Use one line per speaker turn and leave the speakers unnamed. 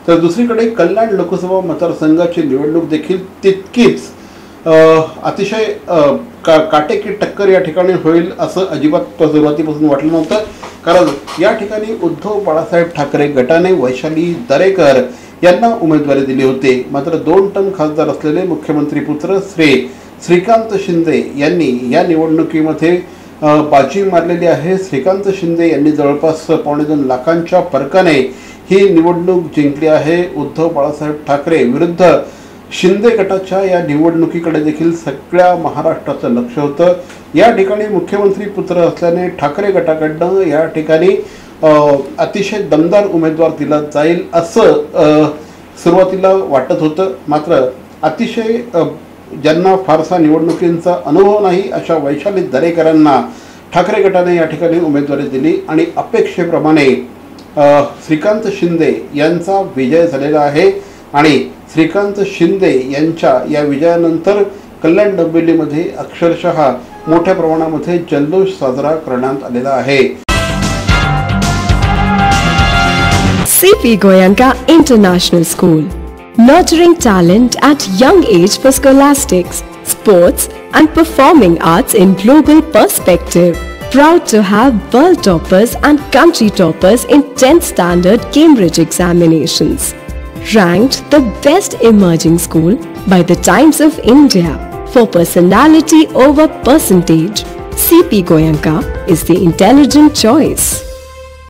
तर दुसरीकडे कल्याण लोकसभा मतदारसंघाची निवडणूक देखील तितकीच अतिशय काटेकी टक्कर या ठिकाणी होईल असं अजिबात सुरुवातीपासून वाटलं नव्हतं. कारण या ठिकाणी उद्धव बाळासाहेब ठाकरे गटाने वैशाली दरेकर यांना उमेदवारी दिली होती. मात्र 2 टर्म खासदार असलेले मुख्यमंत्री पुत्र श्रीकांत शिंदे यांनी या निवडणुकीमध्ये बाजी मारलेली आहे. श्रीकांत शिंदे यांनी जवळपास 2.25 लाखांच्या फरकाने ही निवडणूक जिंकली आहे. उद्धव बाळासाहेब ठाकरे विरुद्ध शिंदे गटाच्या या निवडणुकीकडे देखील सगळ्या महाराष्ट्राचं लक्ष होतं. या ठिकाणी मुख्यमंत्री पुत्र असल्याने ठाकरे गटाकडनं या ठिकाणी अतिशय दमदार उमेदवार दिला जाईल असं सुरुवातीला वाटत होतं. मात्र अतिशय ज्यांना फारसा निवडणुकींचा अनुभव नाही अशा वैशाली दरेकरांना ठाकरे गटाने या ठिकाणी उमेदवारी दिली आणि अपेक्षेप्रमाणे श्रीकांत शिंदे यांचा विजय झालेला आहे. आणि श्रीकांत शिंदे यांच्या या विजयानंतर कल्याण डोंबिवलीमध्ये अक्षरशः मोठ्या प्रमाणामध्ये जल्लोष साजरा करण्यात आलेला आहे.
CP Goenka International School, nurturing talent at young age for scholastics, sports and performing arts in global perspective. Proud to have world toppers and country toppers in 10th standard Cambridge examinations. Ranked the best emerging school by the Times of India for personality over percentage. CP Goenka is the intelligent choice.